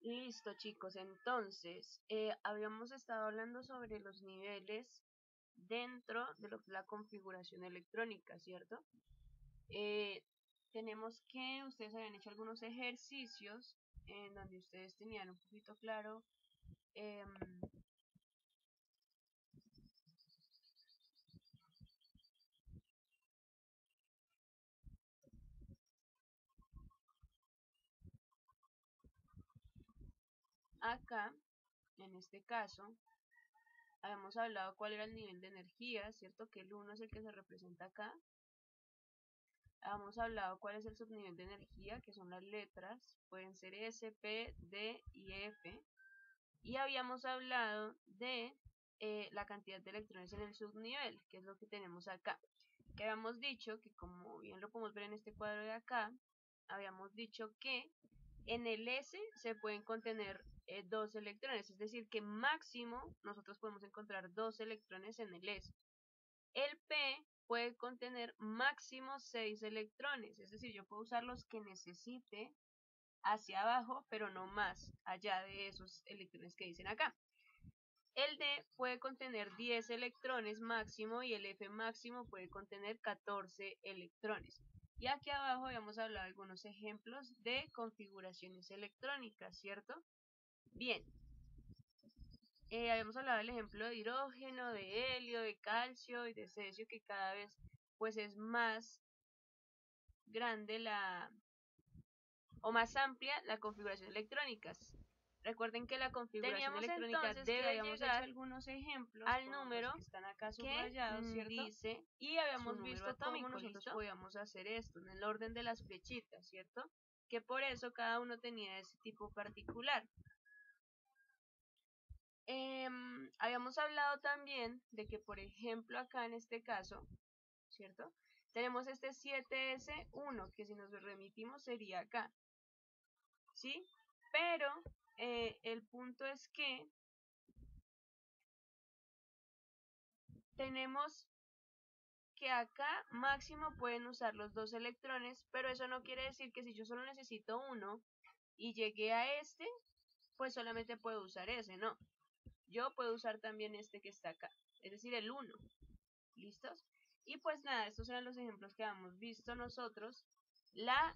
Listo, chicos. Entonces, habíamos estado hablando sobre los niveles dentro de lo que es la configuración electrónica, ¿cierto? Eh, Tenemos que ustedes habían hecho algunos ejercicios en donde ustedes tenían un poquito claro em, acá, en este caso, habíamos hablado cuál era el nivel de energía, ¿cierto? Que el 1 es el que se representa acá. Habíamos hablado cuál es el subnivel de energía, que son las letras, pueden ser S, P, D y F. Y habíamos hablado de la cantidad de electrones en el subnivel, que es lo que tenemos acá. Que habíamos dicho que, como bien lo podemos ver en este cuadro de acá, habíamos dicho que en el S se pueden contener 2 electrones, es decir, que máximo nosotros podemos encontrar 2 electrones en el S. El P puede contener máximo 6 electrones, es decir, yo puedo usar los que necesite hacia abajo, pero no más allá de esos electrones que dicen acá. El D puede contener 10 electrones máximo y el F máximo puede contener 14 electrones. Y aquí abajo habíamos hablado de algunos ejemplos de configuraciones electrónicas, ¿cierto? Bien, habíamos hablado del ejemplo de hidrógeno, de helio, de calcio y de cesio, que cada vez pues es más grande o más amplia la configuración electrónica. Recuerden que la configuración electrónica debe habíamos hecho algunos ejemplos al número que están acá subrayados, ¿cierto? Dice y habíamos visto cómo nosotros podíamos hacer esto en el orden de las flechitas, ¿cierto? Que por eso cada uno tenía ese tipo particular. Habíamos hablado también de que, por ejemplo, acá en este caso, ¿cierto? Tenemos este 7S1, que si nos remitimos sería acá, ¿sí? Pero el punto es que tenemos que acá máximo pueden usar los 2 electrones, pero eso no quiere decir que si yo solo necesito uno y llegué a este, pues solamente puedo usar ese, no. Yo puedo usar también este que está acá, es decir, el 1. ¿Listos? Y pues nada, estos eran los ejemplos que habíamos visto nosotros la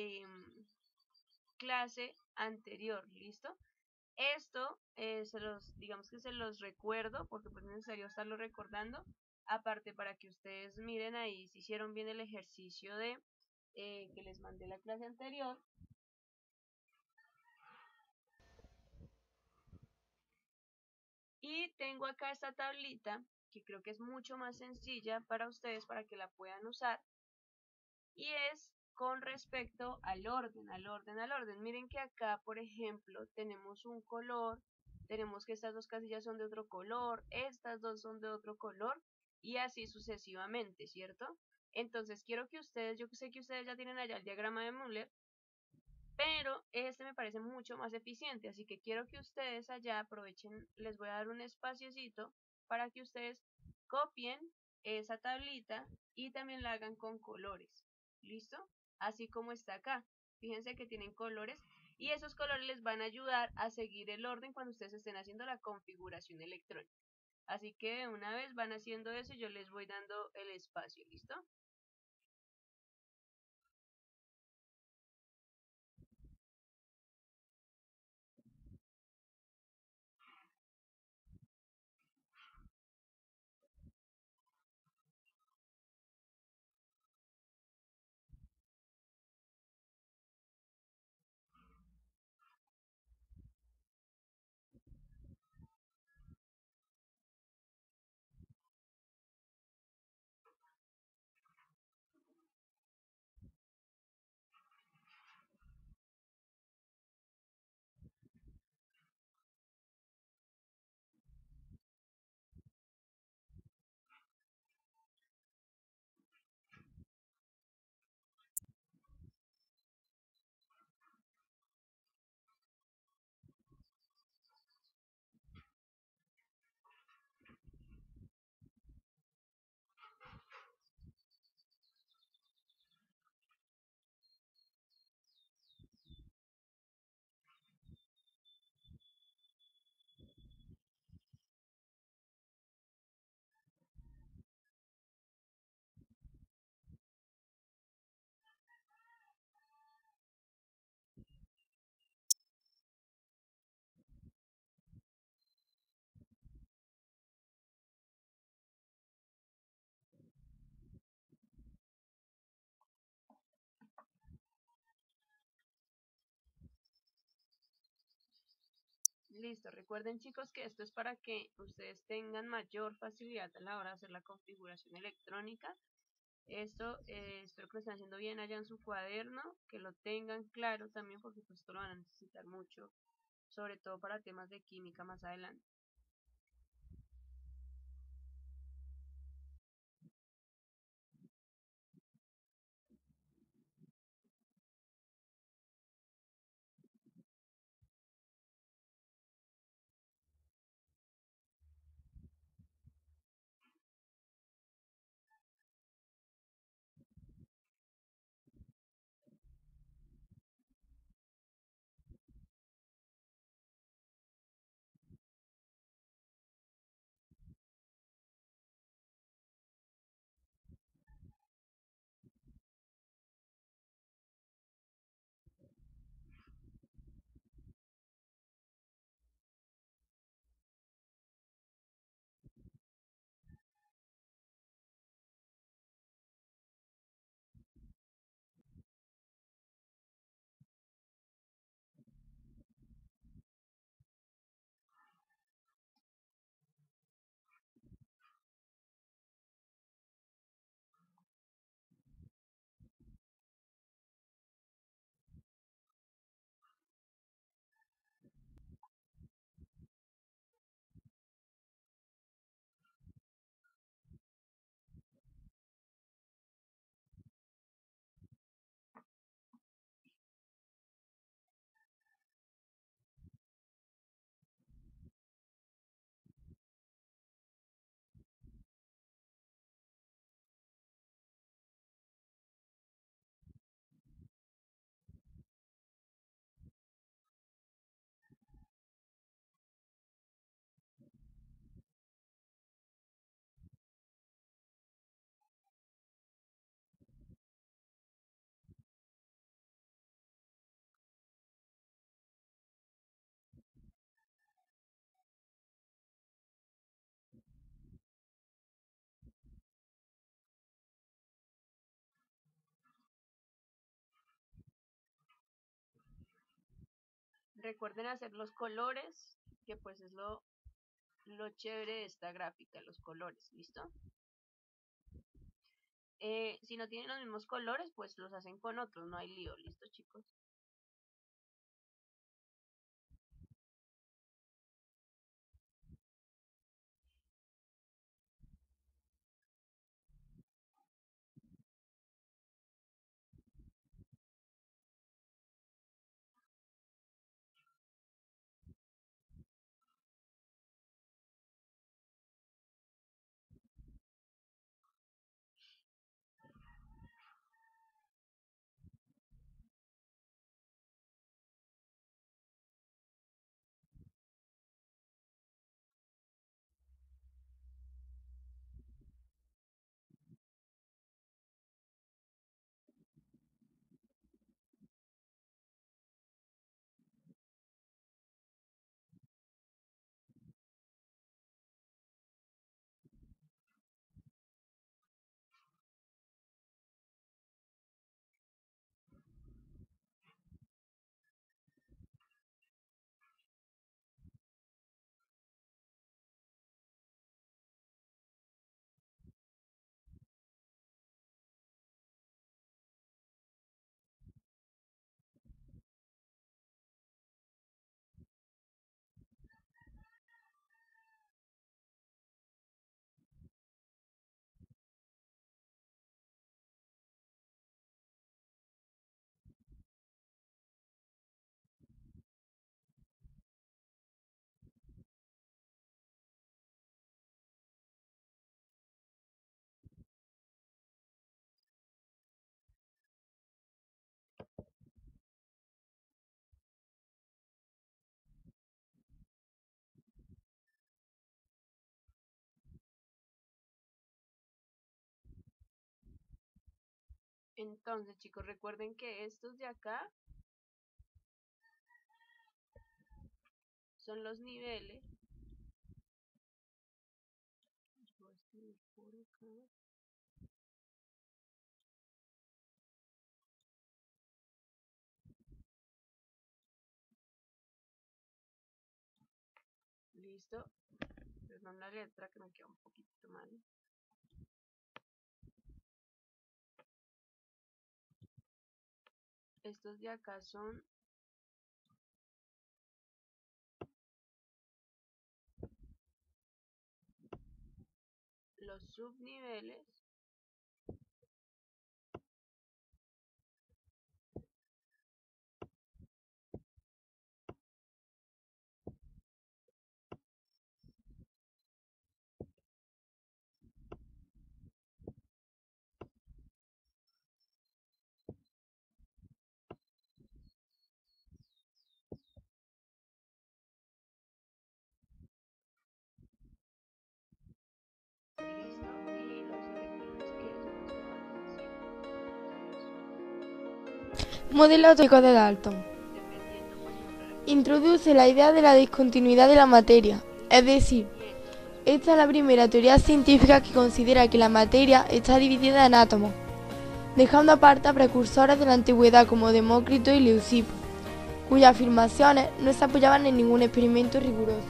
clase anterior, ¿listo? Esto digamos que se los recuerdo porque pues es necesario estarlo recordando, aparte para que ustedes miren ahí si hicieron bien el ejercicio de que les mandé la clase anterior. Y tengo acá esta tablita que creo que es mucho más sencilla para ustedes para que la puedan usar. Y es con respecto al orden, al orden, al orden. Miren que acá, por ejemplo, tenemos un color, tenemos que estas dos casillas son de otro color, estas dos son de otro color y así sucesivamente, ¿cierto? Entonces quiero que ustedes, yo sé que ustedes ya tienen allá el diagrama de Müller, pero este me parece mucho más eficiente, así que quiero que ustedes allá aprovechen, les voy a dar un espaciocito para que ustedes copien esa tablita y también la hagan con colores, ¿listo? Así como está acá, fíjense que tienen colores y esos colores les van a ayudar a seguir el orden cuando ustedes estén haciendo la configuración electrónica. Así que una vez van haciendo eso, yo les voy dando el espacio, ¿listo? Listo, recuerden chicos que esto es para que ustedes tengan mayor facilidad a la hora de hacer la configuración electrónica. Esto espero que lo estén haciendo bien allá en su cuaderno, que lo tengan claro también porque pues esto lo van a necesitar mucho, sobre todo para temas de química más adelante. Recuerden hacer los colores, que pues es lo chévere de esta gráfica, los colores, ¿listo? Si no tienen los mismos colores, pues los hacen con otros, no hay lío, ¿listo chicos? Entonces chicos, recuerden que estos de acá son los niveles. Voy a escribir por acá. Listo. Perdón la letra que me queda un poquito mal. Estos de acá son los subniveles Modelo atómico de Dalton. Introduce la idea de la discontinuidad de la materia, es decir, esta es la primera teoría científica que considera que la materia está dividida en átomos, dejando aparte a precursores de la antigüedad como Demócrito y Leucipo, cuyas afirmaciones no se apoyaban en ningún experimento riguroso.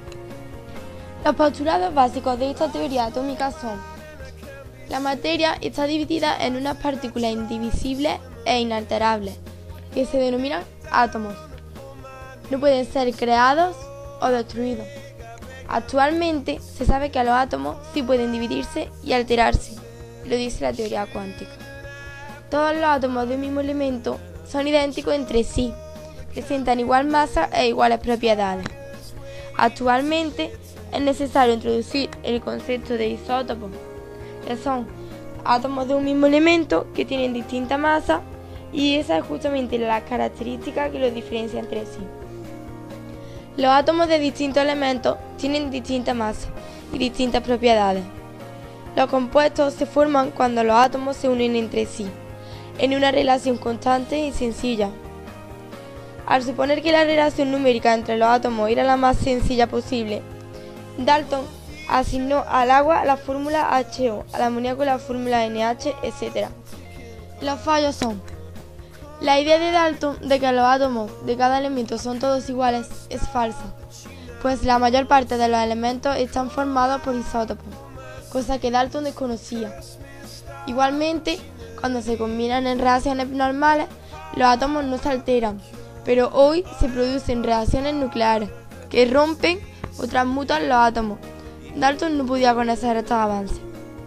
Los postulados básicos de esta teoría atómica son: la materia está dividida en unas partículas indivisibles e inalterables, que se denominan átomos. No pueden ser creados o destruidos. Actualmente se sabe que los átomos sí pueden dividirse y alterarse, lo dice la teoría cuántica. Todos los átomos de un mismo elemento son idénticos entre sí, presentan igual masa e iguales propiedades. Actualmente es necesario introducir el concepto de isótopos, que son átomos de un mismo elemento que tienen distinta masa, y esa es justamente la característica que los diferencia entre sí. Los átomos de distintos elementos tienen distinta masa y distintas propiedades. Los compuestos se forman cuando los átomos se unen entre sí, en una relación constante y sencilla. Al suponer que la relación numérica entre los átomos era la más sencilla posible, Dalton asignó al agua la fórmula HO, al amoníaco la fórmula NH, etc. Los fallos son: la idea de Dalton de que los átomos de cada elemento son todos iguales es falsa, pues la mayor parte de los elementos están formados por isótopos, cosa que Dalton desconocía. Igualmente, cuando se combinan en reacciones normales, los átomos no se alteran, pero hoy se producen reacciones nucleares que rompen o transmutan los átomos. Dalton no podía conocer estos avances.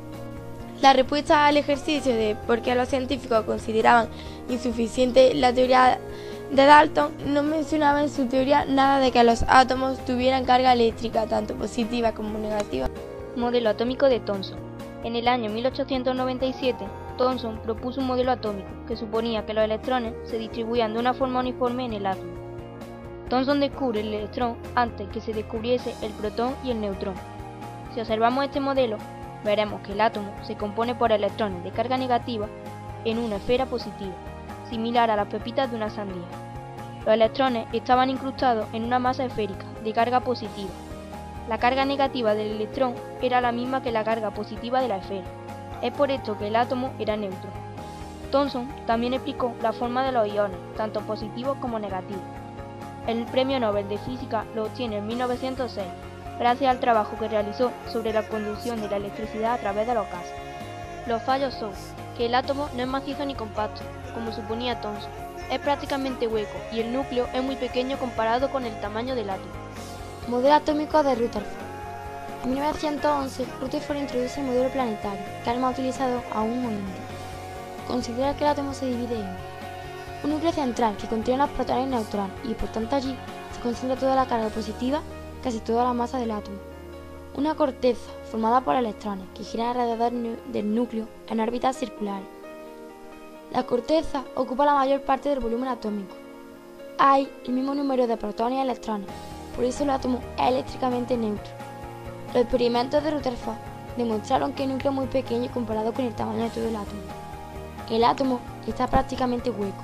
La respuesta al ejercicio de por qué los científicos consideraban insuficiente la teoría de Dalton no mencionaba en su teoría nada de que los átomos tuvieran carga eléctrica, tanto positiva como negativa. Modelo atómico de Thomson. En el año 1897, Thomson propuso un modelo atómico que suponía que los electrones se distribuían de una forma uniforme en el átomo. Thomson descubre el electrón antes que se descubriese el protón y el neutrón. Si observamos este modelo, veremos que el átomo se compone por electrones de carga negativa en una esfera positiva, similar a las pepitas de una sandía. Los electrones estaban incrustados en una masa esférica de carga positiva. La carga negativa del electrón era la misma que la carga positiva de la esfera. Es por esto que el átomo era neutro. Thomson también explicó la forma de los iones, tanto positivos como negativos. El premio Nobel de Física lo obtiene en 1906, gracias al trabajo que realizó sobre la conducción de la electricidad a través de los gases. Los fallos son que el átomo no es macizo ni compacto, como suponía Thomson, es prácticamente hueco y el núcleo es muy pequeño comparado con el tamaño del átomo. Modelo atómico de Rutherford. En 1911, Rutherford introduce el modelo planetario, que es el más utilizado aún hoy en día. Considera que el átomo se divide en un núcleo central que contiene los protones y neutrones, y por tanto allí se concentra toda la carga positiva, casi toda la masa del átomo. Una corteza formada por electrones que giran alrededor del núcleo en órbitas circulares. La corteza ocupa la mayor parte del volumen atómico. Hay el mismo número de protones y electrones, por eso el átomo es eléctricamente neutro. Los experimentos de Rutherford demostraron que el núcleo es muy pequeño comparado con el tamaño de todo el átomo. El átomo está prácticamente hueco.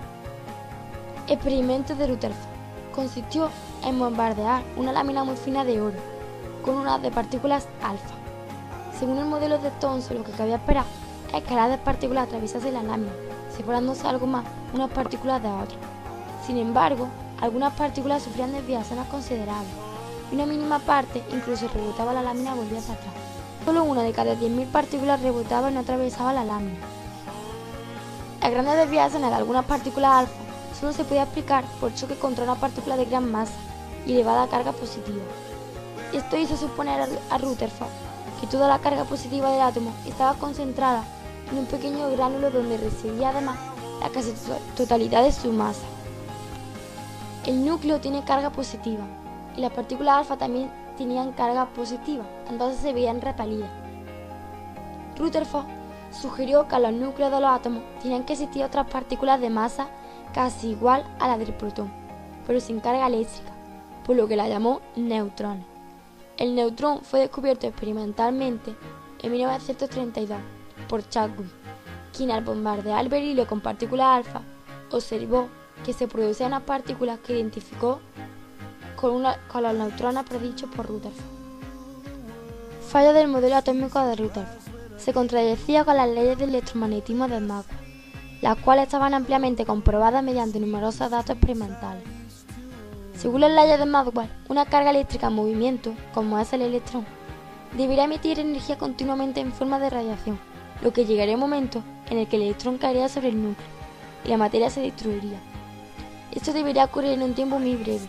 Experimentos de Rutherford consistió en bombardear una lámina muy fina de oro con un haz de partículas alfa. Según el modelo de Thomson, lo que cabía esperar es que las de partículas atravesasen la lámina, separándose algo más unas partículas de otras. Sin embargo, algunas partículas sufrían desviaciones considerables. y una mínima parte incluso rebotaba la lámina y volvía hacia atrás. Solo una de cada 10.000 partículas rebotaba y no atravesaba la lámina. Las grandes desviaciones de algunas partículas alfa solo se podía explicar por choque contra una partícula de gran masa y elevada carga positiva. Esto hizo suponer a Rutherford que toda la carga positiva del átomo estaba concentrada en un pequeño gránulo donde residía además la casi totalidad de su masa. El núcleo tiene carga positiva y las partículas alfa también tenían carga positiva, entonces se veían repelidas. Rutherford sugirió que en los núcleos de los átomos tenían que existir otras partículas de masa casi igual a la del protón, pero sin carga eléctrica, por lo que la llamó neutrones. El neutrón fue descubierto experimentalmente en 1932 por Chadwick, quien al bombardear el berilio con partículas alfa observó que se producían unas partículas que identificó con los neutrones predichos por Rutherford. Fallo del modelo atómico de Rutherford. Se contradecía con las leyes del electromagnetismo de Maxwell, las cuales estaban ampliamente comprobadas mediante numerosos datos experimentales. Según las leyes de Maxwell, una carga eléctrica en movimiento, como es el electrón, debería emitir energía continuamente en forma de radiación, lo que llegaría a un momento en el que el electrón caería sobre el núcleo y la materia se destruiría. Esto debería ocurrir en un tiempo muy breve.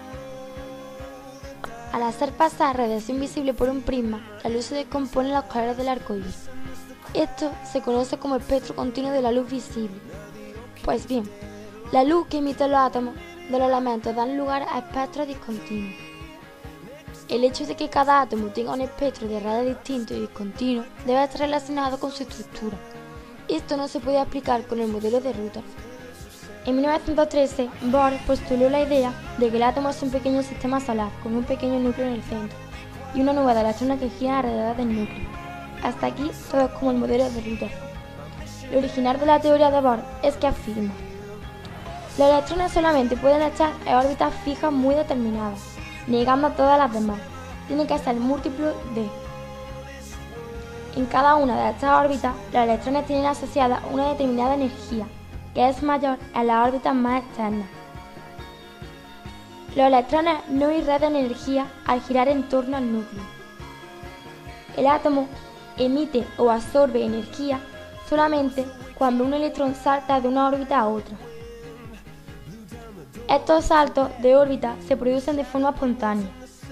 Al hacer pasar radiación visible por un prisma, la luz se descompone en los colores del arco iris. Esto se conoce como espectro continuo de la luz visible. Pues bien, la luz que emiten los átomos de los elementos dan lugar a espectros discontinuos. El hecho de que cada átomo tenga un espectro de rayos distinto y discontinuo debe estar relacionado con su estructura. Esto no se puede explicar con el modelo de Rutherford. En 1913, Bohr postuló la idea de que el átomo es un pequeño sistema solar con un pequeño núcleo en el centro y una nube de electrones que giran alrededor del núcleo. Hasta aquí todo es como el modelo de Rutherford. Lo original de la teoría de Bohr es que afirma: los electrones solamente pueden estar en órbitas fijas muy determinadas, negando a todas las demás. Tiene que ser múltiplo de. En cada una de estas órbitas, los electrones tienen asociada una determinada energía, que es mayor en las órbitas más externas. Los electrones no irradian energía al girar en torno al núcleo. El átomo emite o absorbe energía solamente cuando un electrón salta de una órbita a otra. Estos saltos de órbita se producen de forma espontánea.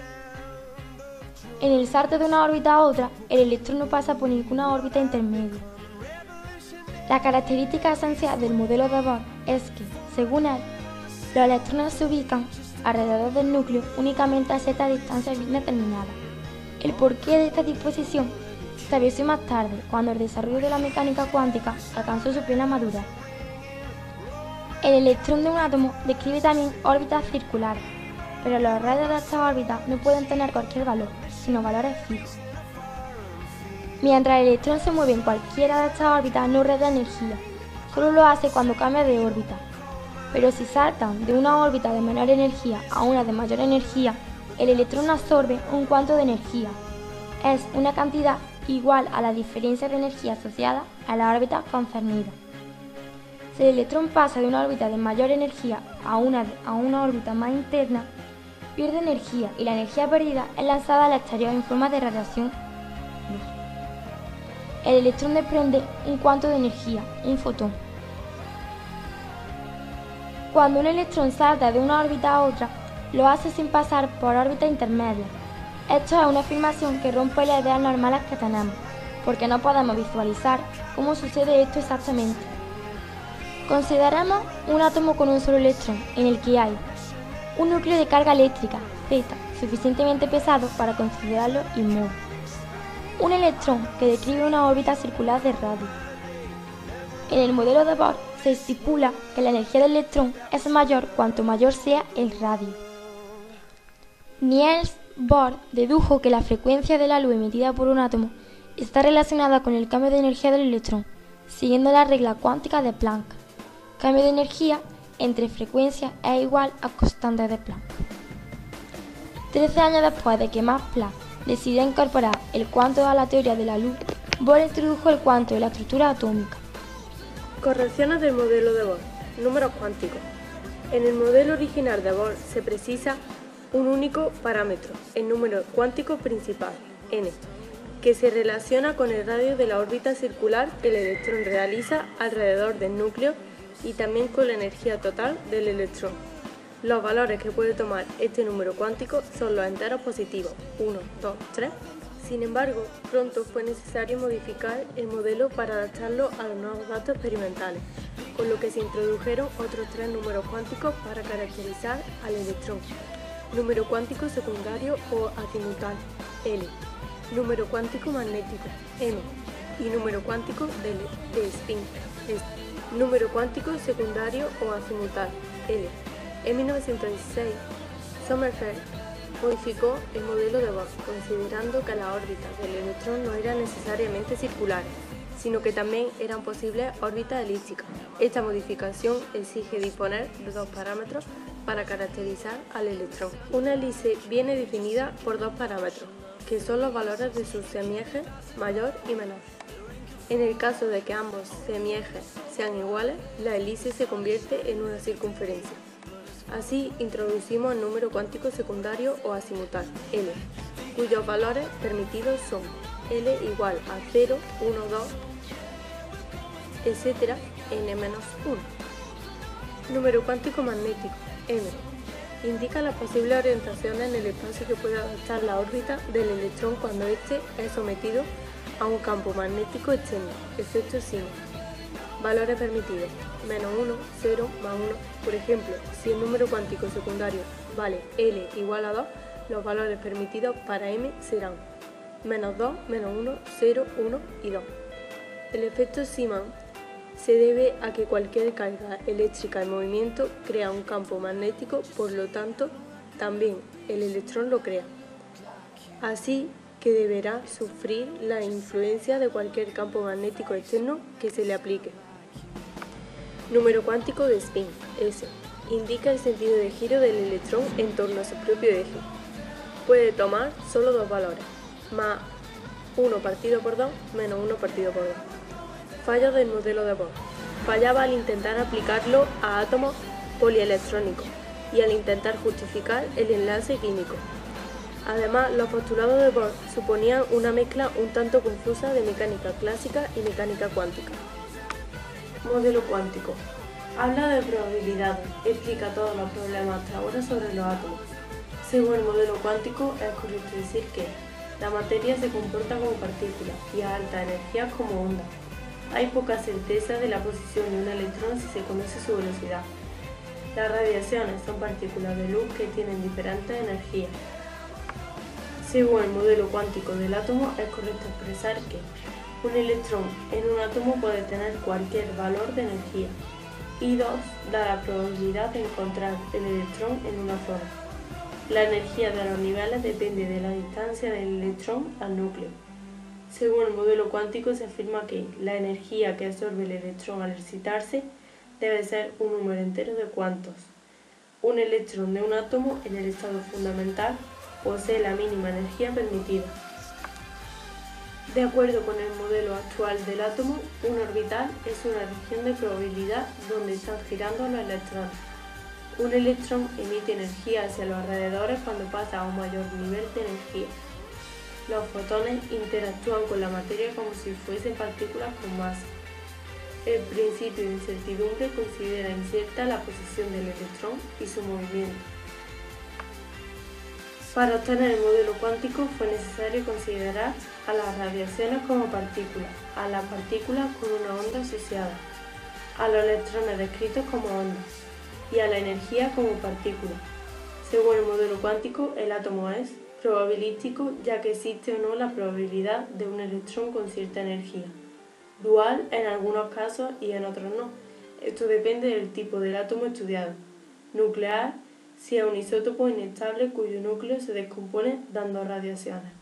En el salto de una órbita a otra, el electrón no pasa por ninguna órbita intermedia. La característica esencial del modelo de Bohr es que, según él, los electrones se ubican alrededor del núcleo únicamente a cierta distancia bien determinada. El porqué de esta disposición se estableció más tarde, cuando el desarrollo de la mecánica cuántica alcanzó su plena madurez. El electrón de un átomo describe también órbitas circulares, pero los radios de estas órbitas no pueden tener cualquier valor, sino valores fijos. Mientras el electrón se mueve en cualquiera de estas órbitas no irradia energía, solo lo hace cuando cambia de órbita. Pero si saltan de una órbita de menor energía a una de mayor energía, el electrón absorbe un cuanto de energía. Es una cantidad igual a la diferencia de energía asociada a la órbita concernida. Si el electrón pasa de una órbita de mayor energía a una órbita más interna, pierde energía y la energía perdida es lanzada al exterior en forma de radiación. El electrón desprende un cuanto de energía, un fotón. Cuando un electrón salta de una órbita a otra, lo hace sin pasar por órbitas intermedias. Esto es una afirmación que rompe las ideas normales que tenemos, porque no podemos visualizar cómo sucede esto exactamente. Consideremos un átomo con un solo electrón, en el que hay un núcleo de carga eléctrica, Z, suficientemente pesado para considerarlo inmóvil. Un electrón que describe una órbita circular de radio. En el modelo de Bohr se estipula que la energía del electrón es mayor cuanto mayor sea el radio. Niels Bohr dedujo que la frecuencia de la luz emitida por un átomo está relacionada con el cambio de energía del electrón, siguiendo la regla cuántica de Planck. Cambio de energía entre frecuencias es igual a constante de Planck. 13 años después de que Max Planck decidió incorporar el cuanto a la teoría de la luz, Bohr introdujo el cuanto en la estructura atómica. Correcciones del modelo de Bohr. Números cuánticos. En el modelo original de Bohr se precisa un único parámetro, el número cuántico principal, n, que se relaciona con el radio de la órbita circular que el electrón realiza alrededor del núcleo y también con la energía total del electrón. Los valores que puede tomar este número cuántico son los enteros positivos, 1, 2, 3. Sin embargo, pronto fue necesario modificar el modelo para adaptarlo a los nuevos datos experimentales, con lo que se introdujeron otros 3 números cuánticos para caracterizar al electrón. Número cuántico secundario o azimutal, L. Número cuántico magnético, M. Y número cuántico de spin, S. Número cuántico secundario o azimutal, L. En 1916, Sommerfeld modificó el modelo de Bohr, considerando que las órbitas del electrón no eran necesariamente circulares, sino que también eran posibles órbitas elípticas. Esta modificación exige disponer de 2 parámetros para caracterizar al electrón. Una hélice viene definida por 2 parámetros, que son los valores de sus semiejes mayor y menor. En el caso de que ambos semiejes sean iguales, la hélice se convierte en una circunferencia. Así introducimos el número cuántico secundario o azimutal, L, cuyos valores permitidos son L igual a 0, 1, 2, etc. n-1. Número cuántico magnético, M, indica las posibles orientaciones en el espacio que puede adaptar la órbita del electrón cuando éste es sometido a un campo magnético externo, efecto Simon. Valores permitidos, menos 1, 0, más 1. Por ejemplo, si el número cuántico secundario vale L igual a 2, los valores permitidos para M serán menos 2, menos 1, 0, 1 y 2. El efecto Simon se debe a que cualquier carga eléctrica en movimiento crea un campo magnético, por lo tanto, también el electrón lo crea. Así que deberá sufrir la influencia de cualquier campo magnético externo que se le aplique. Número cuántico de spin, S, indica el sentido de giro del electrón en torno a su propio eje. Puede tomar solo 2 valores, más 1 partido por 2 menos 1 partido por 2. Fallos del modelo de Bohr. Fallaba al intentar aplicarlo a átomos polielectrónicos y al intentar justificar el enlace químico. Además, los postulados de Bohr suponían una mezcla un tanto confusa de mecánica clásica y mecánica cuántica. Modelo cuántico. Habla de probabilidades, explica todos los problemas hasta ahora sobre los átomos. Según el modelo cuántico, es correcto decir que la materia se comporta como partícula y a alta energía como onda. Hay poca certeza de la posición de un electrón si se conoce su velocidad. Las radiaciones son partículas de luz que tienen diferentes energías. Según el modelo cuántico del átomo, es correcto expresar que un electrón en un átomo puede tener cualquier valor de energía, y 2 da la probabilidad de encontrar el electrón en una zona. La energía de los niveles depende de la distancia del electrón al núcleo. Según el modelo cuántico se afirma que la energía que absorbe el electrón al excitarse debe ser un número entero de cuantos. Un electrón de un átomo en el estado fundamental posee la mínima energía permitida. De acuerdo con el modelo actual del átomo, un orbital es una región de probabilidad donde están girando los electrones. Un electrón emite energía hacia los alrededores cuando pasa a un mayor nivel de energía. Los fotones interactúan con la materia como si fuesen partículas con masa. El principio de incertidumbre considera incierta la posición del electrón y su movimiento. Para obtener el modelo cuántico fue necesario considerar a las radiaciones como partículas, a las partículas con una onda asociada, a los electrones descritos como ondas y a la energía como partícula. Según el modelo cuántico, el átomo es probabilístico ya que existe o no la probabilidad de un electrón con cierta energía. Dual en algunos casos y en otros no. Esto depende del tipo del átomo estudiado. Nuclear si es un isótopo inestable cuyo núcleo se descompone dando radiaciones.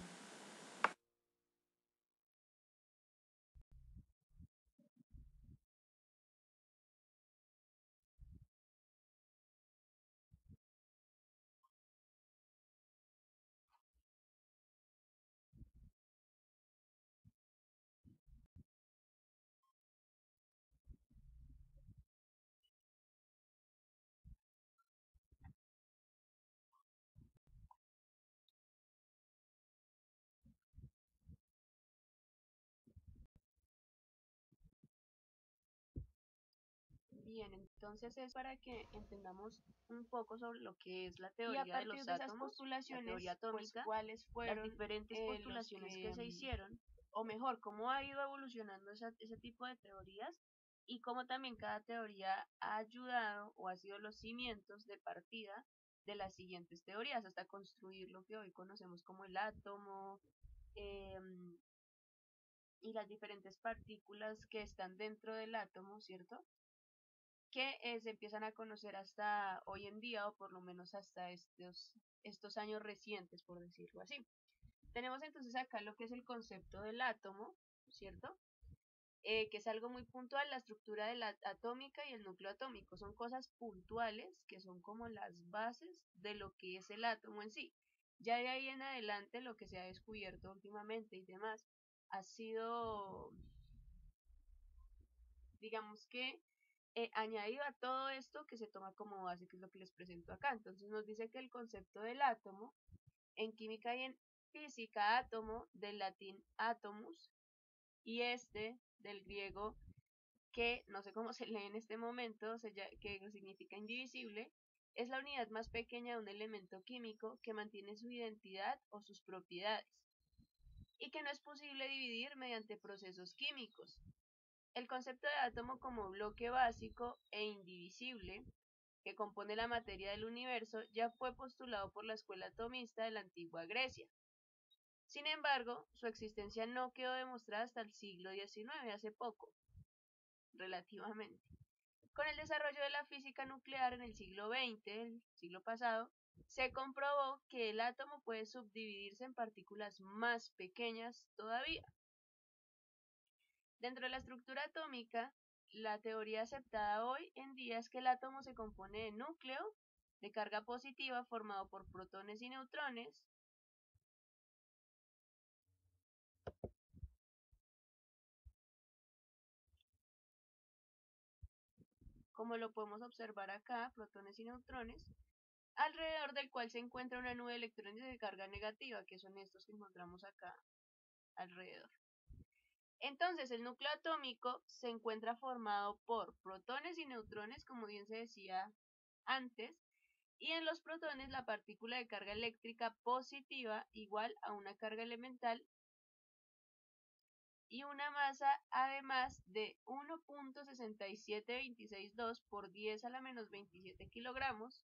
Bien, entonces es para que entendamos un poco sobre lo que es la Y a teoría de partir los de esas átomos, la postulaciones, teoría pues atómica, cuáles las fueron diferentes los postulaciones que se hicieron, o mejor, cómo ha ido evolucionando ese tipo de teorías y cómo también cada teoría ha ayudado o ha sido los cimientos de partida de las siguientes teorías hasta construir lo que hoy conocemos como el átomo, em, y las diferentes partículas que están dentro del átomo, ¿cierto? Que se empiezan a conocer hasta hoy en día o por lo menos hasta estos años recientes, por decirlo así. Tenemos entonces acá lo que es el concepto del átomo, ¿cierto? Que es algo muy puntual, la estructura de la atómica y el núcleo atómico. Son cosas puntuales que son como las bases de lo que es el átomo en sí. Ya de ahí en adelante lo que se ha descubierto últimamente y demás ha sido, digamos que, añadido a todo esto que se toma como base, que es lo que les presento acá. Entonces nos dice que el concepto del átomo, en química y en física, átomo, del latín atomus, y del griego, que no sé cómo se lee en este momento, que significa indivisible, es la unidad más pequeña de un elemento químico que mantiene su identidad o sus propiedades, y que no es posible dividir mediante procesos químicos. El concepto de átomo como bloque básico e indivisible que compone la materia del universo ya fue postulado por la escuela atomista de la antigua Grecia. Sin embargo, su existencia no quedó demostrada hasta el siglo XIX, hace poco, relativamente. Con el desarrollo de la física nuclear en el siglo XX, el siglo pasado, se comprobó que el átomo puede subdividirse en partículas más pequeñas todavía. Dentro de la estructura atómica, la teoría aceptada hoy en día es que el átomo se compone de núcleo, de carga positiva formado por protones y neutrones, como lo podemos observar acá, protones y neutrones, alrededor del cual se encuentra una nube de electrones de carga negativa, que son estos que encontramos acá alrededor. Entonces, el núcleo atómico se encuentra formado por protones y neutrones, como bien se decía antes, y en los protones la partícula de carga eléctrica positiva igual a una carga elemental y una masa además de 1.67262 por 10 a la menos 27 kilogramos,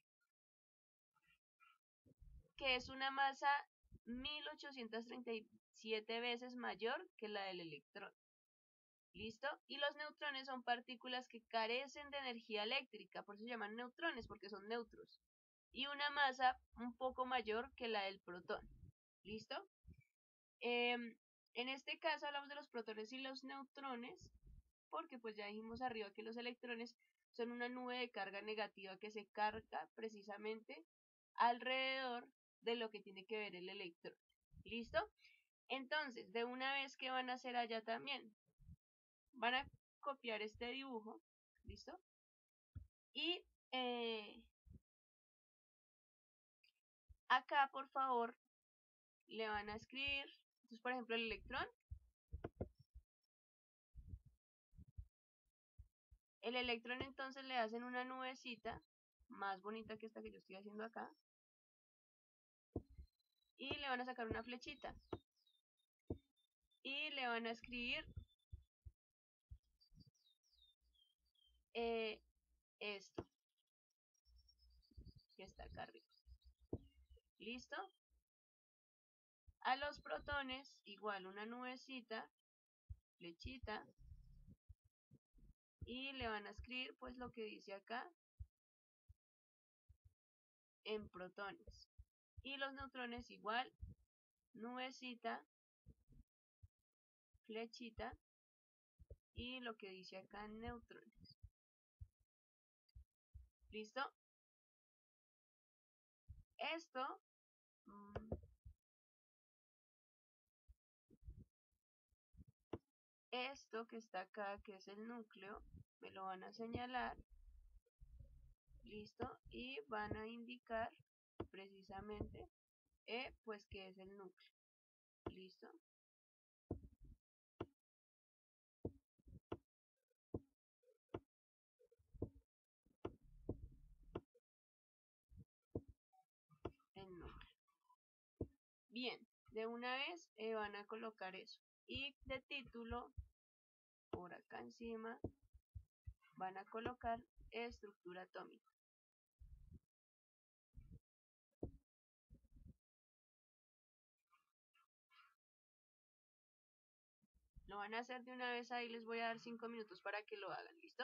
que es una masa 1837 veces mayor que la del electrón. ¿Listo? Y los neutrones son partículas que carecen de energía eléctrica, por eso se llaman neutrones, porque son neutros. Y una masa un poco mayor que la del protón. ¿Listo? En este caso hablamos de los protones y los neutrones, porque pues ya dijimos arriba que los electrones son una nube de carga negativa que se carga precisamente alrededor de lo que tiene que ver el electrón. ¿Listo? Entonces, de una vez que van a hacer allá también, van a copiar este dibujo, ¿listo? Y acá, por favor, le van a escribir, entonces, por ejemplo, el electrón. El electrón entonces le hacen una nubecita, más bonita que esta que yo estoy haciendo acá, y le van a sacar una flechita. Y le van a escribir esto, que está acá arriba. ¿Listo? A los protones, igual una nubecita, flechita, y le van a escribir pues lo que dice acá en protones. Y los neutrones igual, nubecita, flechita, y lo que dice acá en neutrones. ¿Listo? Esto esto que está acá, que es el núcleo, me lo van a señalar, listo, y van a indicar precisamente pues que es el núcleo, listo. Bien, de una vez van a colocar eso. Y de título, por acá encima, van a colocar estructura atómica. Lo van a hacer de una vez, ahí les voy a dar 5 minutos para que lo hagan, ¿listo?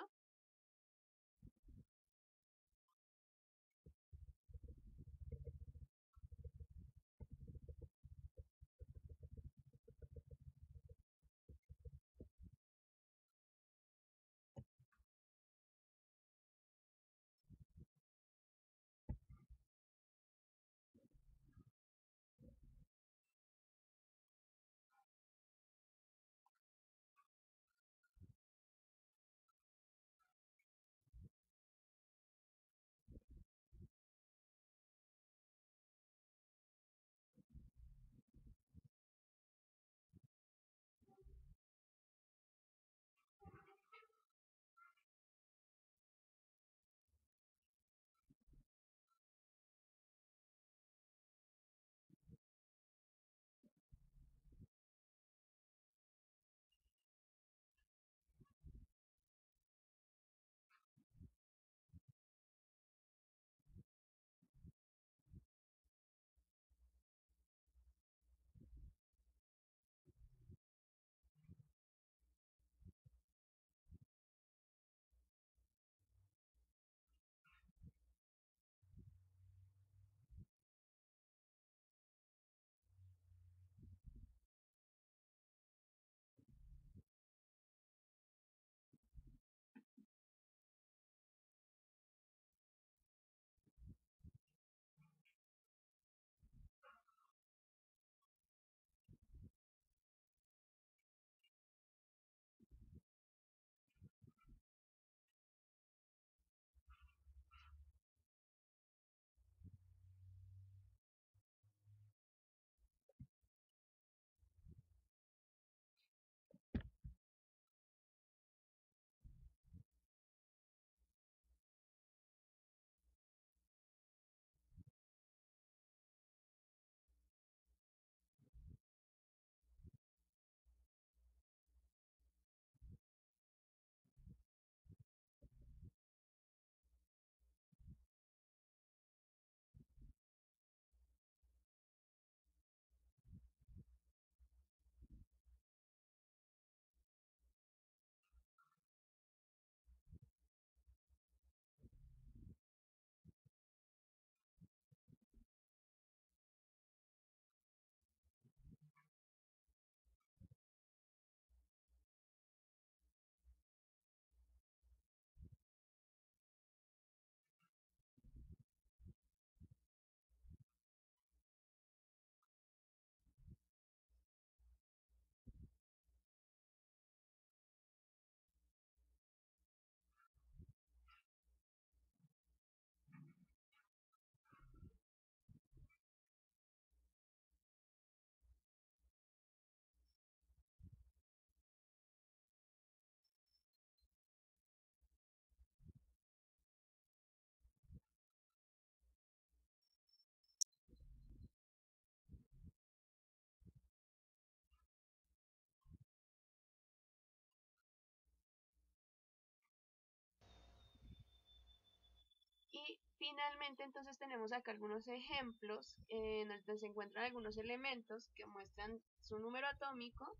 Y finalmente entonces tenemos acá algunos ejemplos en donde se encuentran algunos elementos que muestran su número atómico.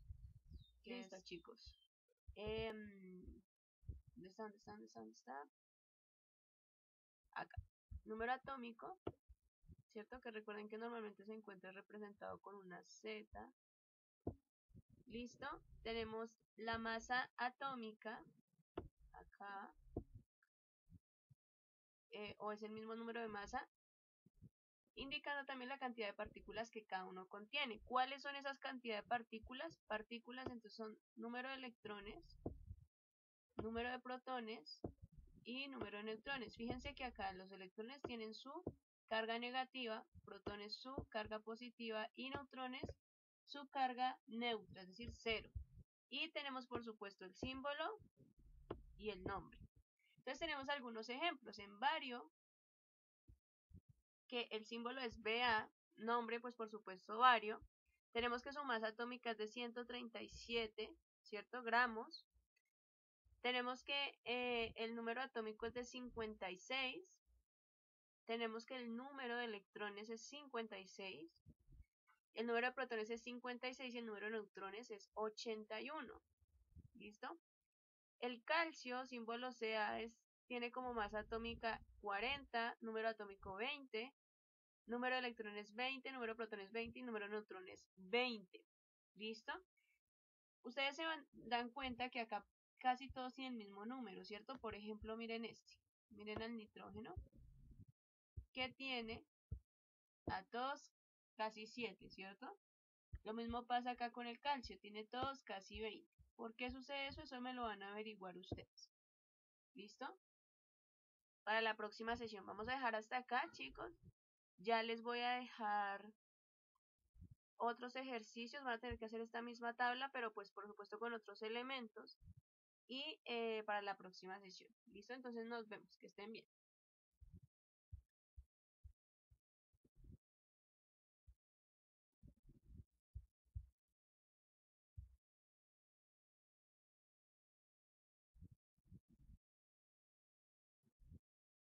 Listo, chicos. ¿Dónde está? ¿Dónde está? ¿Dónde está? ¿Dónde está? Acá. Número atómico, ¿cierto? Que recuerden que normalmente se encuentra representado con una Z. Listo. Tenemos la masa atómica, acá, o es el mismo número de masa, indicando también la cantidad de partículas que cada uno contiene. ¿Cuáles son esas cantidades de partículas? Partículas entonces son número de electrones, número de protones y número de neutrones. Fíjense que acá los electrones tienen su carga negativa, protones su carga positiva y neutrones su carga neutra, es decir, cero. Y tenemos por supuesto el símbolo y el nombre. Entonces tenemos algunos ejemplos en bario, que el símbolo es Ba, nombre, pues por supuesto bario. Tenemos que su masa atómica es de 137, ¿cierto? Gramos. Tenemos que el número atómico es de 56. Tenemos que el número de electrones es 56. El número de protones es 56 y el número de neutrones es 81. ¿Listo? El calcio, símbolo Ca, tiene como masa atómica 40, número atómico 20, número de electrones 20, número de protones 20 y número de neutrones 20. ¿Listo? Ustedes dan cuenta que acá casi todos tienen el mismo número, ¿cierto? Por ejemplo, miren este. Miren al nitrógeno, que tiene a todos casi 7, ¿cierto? Lo mismo pasa acá con el calcio, tiene todos casi 20. ¿Por qué sucede eso? Eso me lo van a averiguar ustedes. ¿Listo? Para la próxima sesión vamos a dejar hasta acá, chicos. Ya les voy a dejar otros ejercicios, van a tener que hacer esta misma tabla, pero pues por supuesto con otros elementos. Y para la próxima sesión. ¿Listo? Entonces nos vemos, que estén bien.